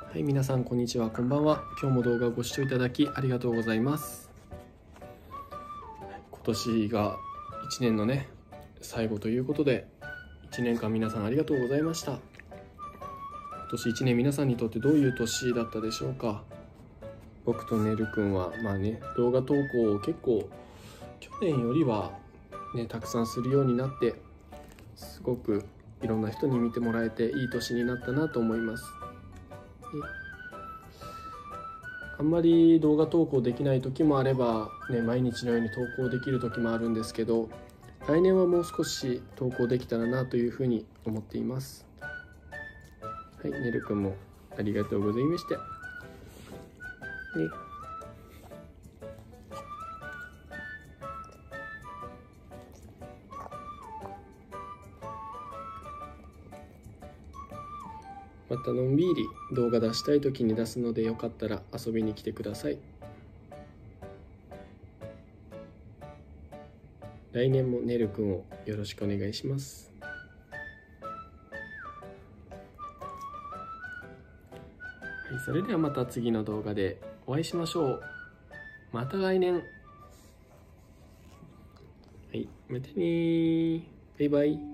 はい、皆さんこんにちは、こんばんは。今日も動画をご視聴いただきありがとうございます。今年が1年のね、最後ということで、1年間皆さんありがとうございました。今年1年皆さんにとってどういう年だったでしょうか。僕とねるくんは動画投稿を結構去年よりはね、たくさんするようになって、すごくいろんな人に見てもらえていい年になったなと思います。あんまり動画投稿できない時もあれば、毎日のように投稿できる時もあるんですけど、来年はもう少し投稿できたらなというふうに思っています。はい、ねるくんもありがとうございました。またのんびり動画出したい時に出すので、よかったら遊びに来てください。来年もねるくんをよろしくお願いします。はい、それではまた次の動画でお会いしましょう。また来年。はい、またねー。バイバイ。